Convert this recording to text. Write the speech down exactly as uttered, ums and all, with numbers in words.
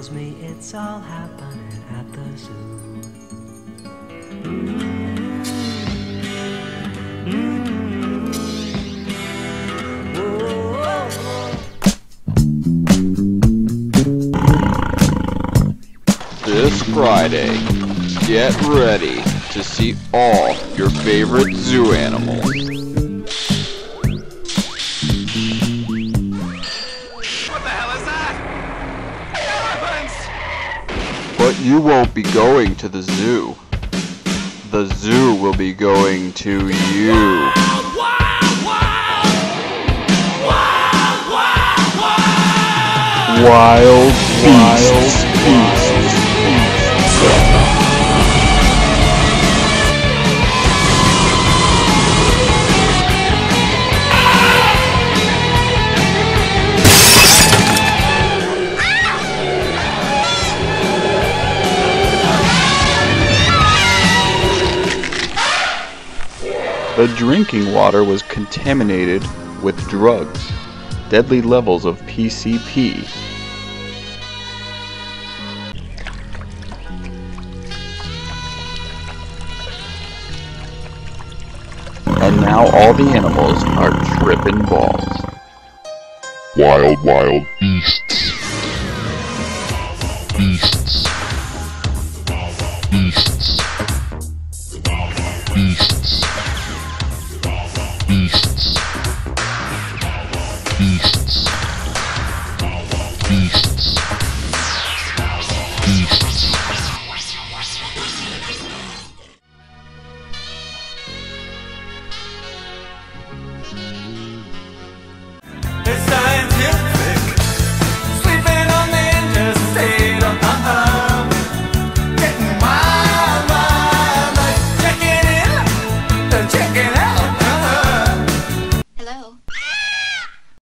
tells me it's all happening at the zoo. This Friday, get ready to see all your favorite zoo animals. What the hell is that? Elephants! But you won't be going to the zoo. The zoo will be going to you. Wild, wild, wild! Wild, wild, wild! Wild beasts. The drinking water was contaminated with drugs, deadly levels of P C P. And now all the animals are tripping balls. Wild, wild beasts.